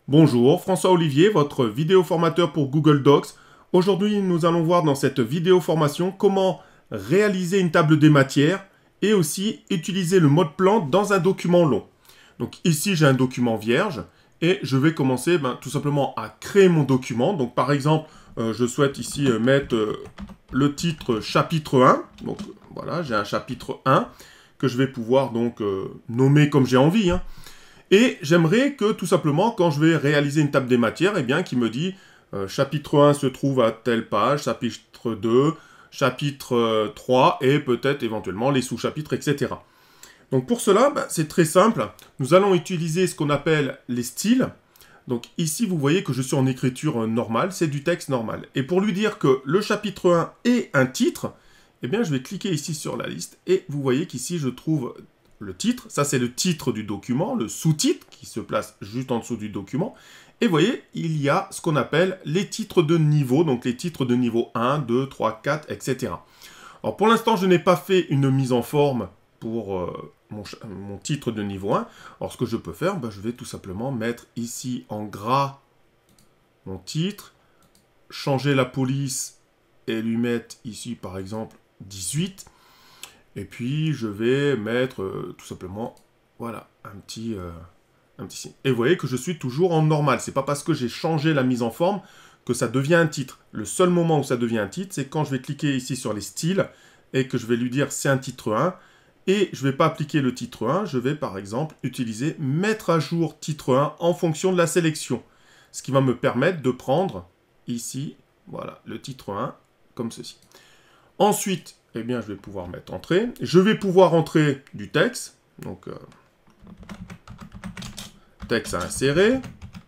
Bonjour, François Olivier, votre vidéo formateur pour Google Docs. Aujourd'hui, nous allons voir dans cette vidéo formation comment réaliser une table des matières et aussi utiliser le mode plan dans un document long. Donc ici, j'ai un document vierge et je vais commencer tout simplement à créer mon document. Donc par exemple, je souhaite ici mettre le titre chapitre 1. Donc voilà, j'ai un chapitre 1 que je vais pouvoir donc nommer comme j'ai envie, hein. Et j'aimerais que, tout simplement, quand je vais réaliser une table des matières, eh bien, qui me dit chapitre 1 se trouve à telle page, chapitre 2, chapitre 3, et peut-être éventuellement les sous-chapitres, etc. Donc pour cela, c'est très simple. Nous allons utiliser ce qu'on appelle les styles. Donc ici, vous voyez que je suis en écriture normale, c'est du texte normal. Et pour lui dire que le chapitre 1 est un titre, eh bien, je vais cliquer ici sur la liste, et vous voyez qu'ici, je trouve le titre. Ça, c'est le titre du document, le sous-titre, qui se place juste en dessous du document. Et vous voyez, il y a ce qu'on appelle les titres de niveau, donc les titres de niveau 1, 2, 3, 4, etc. Alors, pour l'instant, je n'ai pas fait une mise en forme pour mon titre de niveau 1. Alors, ce que je peux faire, je vais tout simplement mettre ici en gras mon titre, changer la police et lui mettre ici, par exemple, 18. Et puis, je vais mettre tout simplement, voilà, un petit signe. Et vous voyez que je suis toujours en normal. C'est pas parce que j'ai changé la mise en forme que ça devient un titre. Le seul moment où ça devient un titre, c'est quand je vais cliquer ici sur les styles et que je vais lui dire c'est un titre 1. Et je ne vais pas appliquer le titre 1. Je vais, par exemple, utiliser mettre à jour titre 1 en fonction de la sélection. Ce qui va me permettre de prendre ici, voilà, le titre 1 comme ceci. Ensuite, eh bien, je vais pouvoir mettre entrée. Je vais pouvoir entrer du texte. Donc, texte à insérer.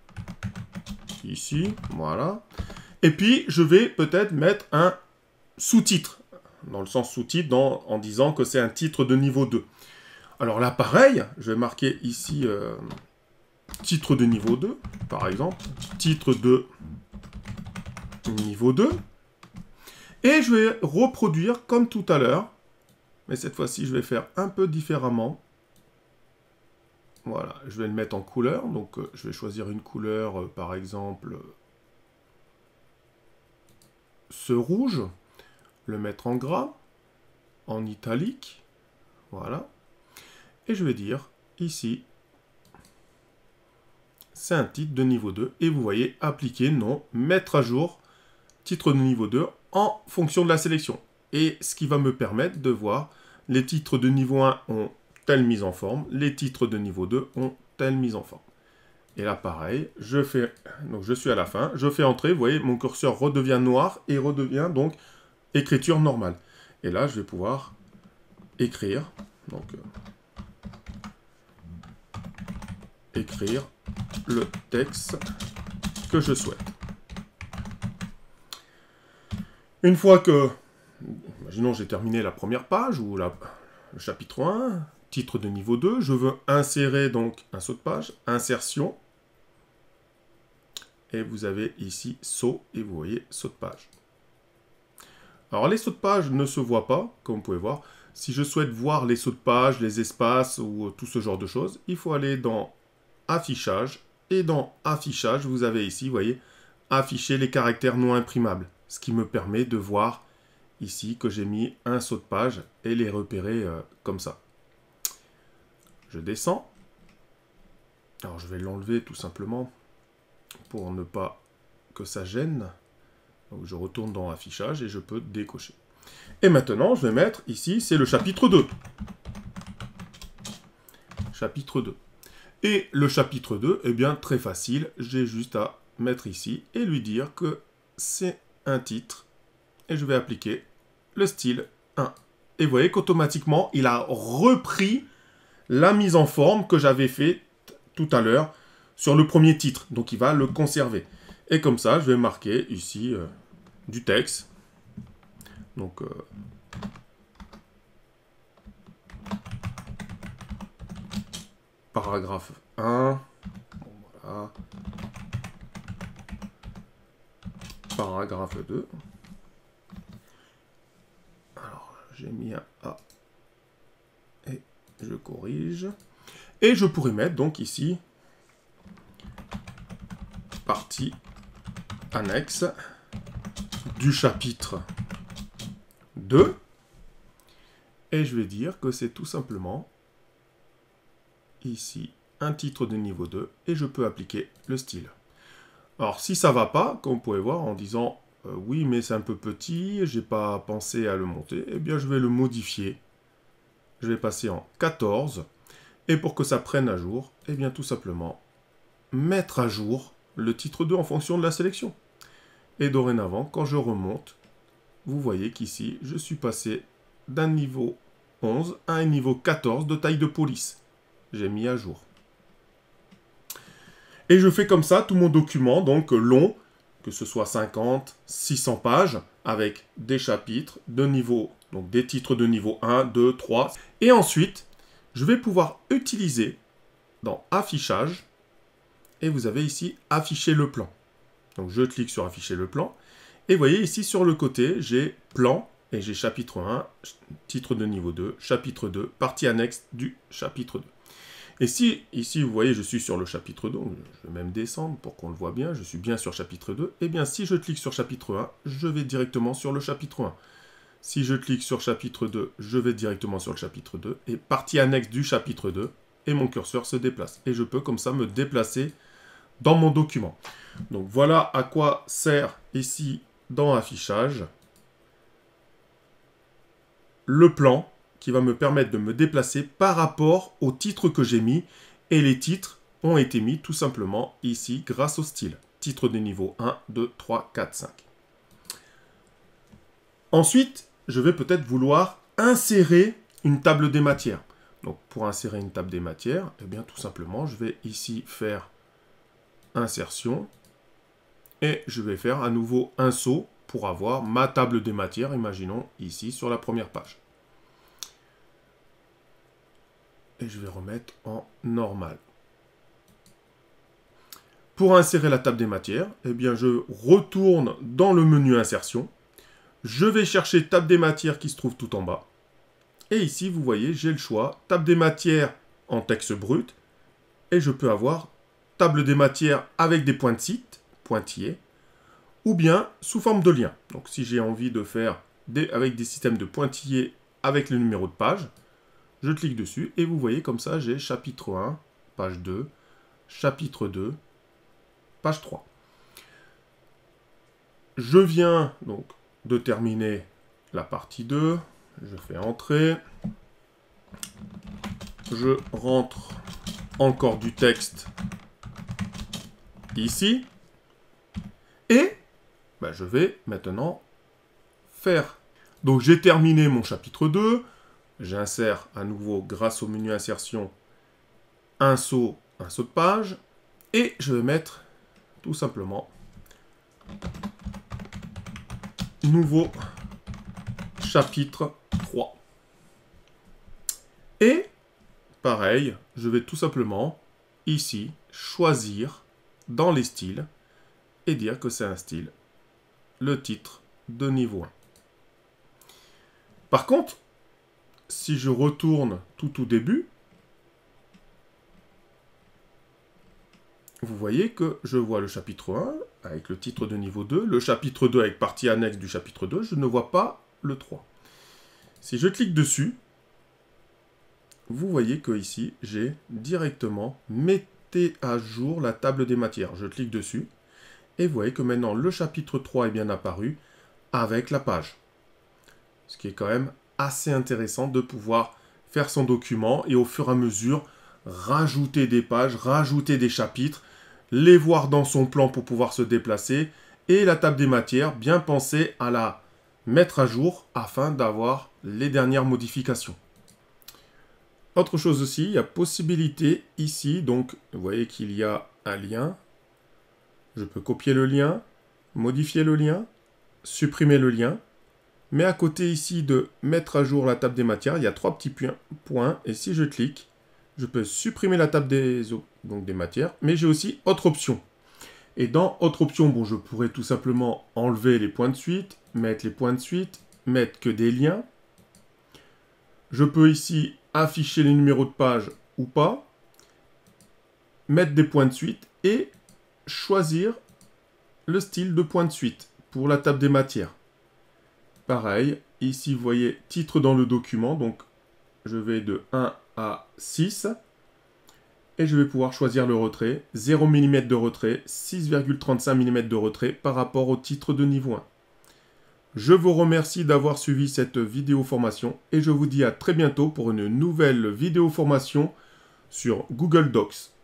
Ici, voilà. Et puis, je vais peut-être mettre un sous-titre. Dans le sens sous-titre, en disant que c'est un titre de niveau 2. Alors là, pareil, je vais marquer ici titre de niveau 2, par exemple. Titre de niveau 2. Et je vais reproduire comme tout à l'heure. Mais cette fois-ci, je vais faire un peu différemment. Voilà, je vais le mettre en couleur. Donc, je vais choisir une couleur, par exemple, ce rouge. Le mettre en gras, en italique. Voilà. Et je vais dire, ici, c'est un titre de niveau 2. Et vous voyez, appliquer, non, mettre à jour, titre de niveau 2, en fonction de la sélection. Et ce qui va me permettre de voir, les titres de niveau 1 ont telle mise en forme, les titres de niveau 2 ont telle mise en forme. Et là, pareil, donc je suis à la fin, je fais entrer, vous voyez, mon curseur redevient noir et redevient donc écriture normale. Et là, je vais pouvoir écrire, donc écrire le texte que je souhaite. Une fois que, imaginons j'ai terminé la première page ou le chapitre 1, titre de niveau 2, je veux insérer donc un saut de page, insertion, et vous avez ici saut, et vous voyez saut de page. Alors les sauts de page ne se voient pas, comme vous pouvez voir. Si je souhaite voir les sauts de page, les espaces ou tout ce genre de choses, il faut aller dans affichage, et dans affichage, vous avez ici, vous voyez, afficher les caractères non imprimables, ce qui me permet de voir ici que j'ai mis un saut de page et les repérer comme ça. Je descends. Alors je vais l'enlever tout simplement pour ne pas que ça gêne. Donc je retourne dans affichage et je peux décocher. Et maintenant je vais mettre ici, c'est le chapitre 2. Chapitre 2. Et le chapitre 2, eh bien très facile, j'ai juste à mettre ici et lui dire que c'est un titre. Et je vais appliquer le style 1. Et vous voyez qu'automatiquement, il a repris la mise en forme que j'avais fait tout à l'heure sur le premier titre. Donc, il va le conserver. Et comme ça, je vais marquer ici du texte. Donc, paragraphe 1. Voilà. Paragraphe 2. Alors, j'ai mis un A. Et je corrige. Et je pourrais mettre donc ici partie annexe du chapitre 2. Et je vais dire que c'est tout simplement ici un titre de niveau 2 et je peux appliquer le style. Alors si ça va pas, comme vous pouvez voir en disant oui mais c'est un peu petit, j'ai pas pensé à le monter, eh bien je vais le modifier. Je vais passer en 14 et pour que ça prenne à jour, eh bien tout simplement mettre à jour le titre 2 en fonction de la sélection. Et dorénavant, quand je remonte, vous voyez qu'ici, je suis passé d'un niveau 11 à un niveau 14 de taille de police. J'ai mis à jour. Et je fais comme ça tout mon document, donc long, que ce soit 50, 600 pages, avec des chapitres de niveau, donc des titres de niveau 1, 2, 3. Et ensuite, je vais pouvoir utiliser dans Affichage, et vous avez ici Afficher le plan. Donc je clique sur Afficher le plan, et vous voyez ici sur le côté, j'ai Plan, et j'ai chapitre 1, titre de niveau 2, chapitre 2, partie annexe du chapitre 2. Et si, ici, vous voyez, je suis sur le chapitre 2, je vais même descendre pour qu'on le voit bien, je suis bien sur chapitre 2, et bien si je clique sur chapitre 1, je vais directement sur le chapitre 1. Si je clique sur chapitre 2, je vais directement sur le chapitre 2, et partie annexe du chapitre 2, et mon curseur se déplace. Et je peux comme ça me déplacer dans mon document. Donc voilà à quoi sert ici, dans Affichage, le plan qui va me permettre de me déplacer par rapport au titre que j'ai mis. Et les titres ont été mis tout simplement ici grâce au style. Titre de niveau 1, 2, 3, 4, 5. Ensuite, je vais peut-être vouloir insérer une table des matières. Donc pour insérer une table des matières, eh bien tout simplement, je vais ici faire Insertion. Et je vais faire à nouveau un saut pour avoir ma table des matières, imaginons ici sur la première page. Et je vais remettre en normal. Pour insérer la table des matières, eh bien je retourne dans le menu Insertion. Je vais chercher table des matières qui se trouve tout en bas. Et ici, vous voyez, j'ai le choix. Table des matières en texte brut. Et je peux avoir table des matières avec des points de site, pointillés, ou bien sous forme de lien. Donc si j'ai envie de faire avec des systèmes de pointillés avec le numéro de page, je clique dessus et vous voyez comme ça, j'ai chapitre 1, page 2, chapitre 2, page 3. Je viens donc de terminer la partie 2. Je fais Entrée. Je rentre encore du texte ici. Et je vais maintenant faire. Donc j'ai terminé mon chapitre 2. J'insère à nouveau, grâce au menu Insertion, un saut de page. Et je vais mettre tout simplement nouveau chapitre 3. Et pareil, je vais tout simplement ici choisir dans les styles et dire que c'est un style, le titre de niveau 1. Par contre, si je retourne tout au début, vous voyez que je vois le chapitre 1 avec le titre de niveau 2, le chapitre 2 avec partie annexe du chapitre 2, je ne vois pas le 3. Si je clique dessus, vous voyez que ici, j'ai directement « Mettez à jour la table des matières ». Je clique dessus et vous voyez que maintenant le chapitre 3 est bien apparu avec la page. Ce qui est quand même assez intéressant de pouvoir faire son document et au fur et à mesure rajouter des pages, rajouter des chapitres, les voir dans son plan pour pouvoir se déplacer et la table des matières, bien penser à la mettre à jour afin d'avoir les dernières modifications. Autre chose aussi, il y a possibilité ici, donc vous voyez qu'il y a un lien. Je peux copier le lien, modifier le lien, supprimer le lien. Mais à côté ici de mettre à jour la table des matières, il y a 3 petits points. Et si je clique, je peux supprimer la table des matières. Mais j'ai aussi autre option. Et dans autre option, bon, je pourrais tout simplement enlever les points de suite, mettre les points de suite, mettre que des liens. Je peux ici afficher les numéros de page ou pas, mettre des points de suite et choisir le style de point de suite pour la table des matières. Pareil, ici vous voyez titre dans le document, donc je vais de 1 à 6 et je vais pouvoir choisir le retrait, 0 mm de retrait, 6,35 mm de retrait par rapport au titre de niveau 1. Je vous remercie d'avoir suivi cette vidéo formation et je vous dis à très bientôt pour une nouvelle vidéo formation sur Google Docs.